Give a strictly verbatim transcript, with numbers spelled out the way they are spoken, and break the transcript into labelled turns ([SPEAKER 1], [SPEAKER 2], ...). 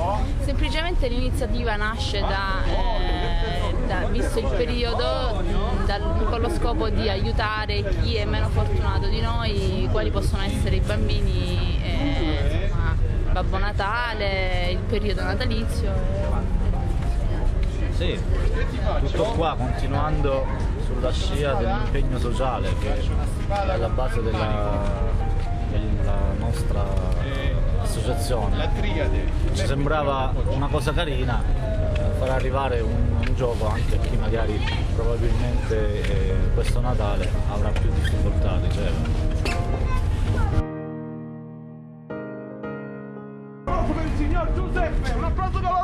[SPEAKER 1] Semplicemente l'iniziativa nasce da, eh, da, visto il periodo, dal, con lo scopo di aiutare chi è meno fortunato di noi, quali possono essere i bambini, eh, insomma, Babbo Natale, il periodo natalizio.
[SPEAKER 2] Sì, tutto qua, continuando sulla scia dell'impegno sociale che è alla base della, della nostra associazione. Ci sembrava una cosa carina far arrivare un, un gioco anche a chi magari probabilmente eh, questo Natale avrà più difficoltà a ricevere.
[SPEAKER 3] Per il signor Giuseppe, un applauso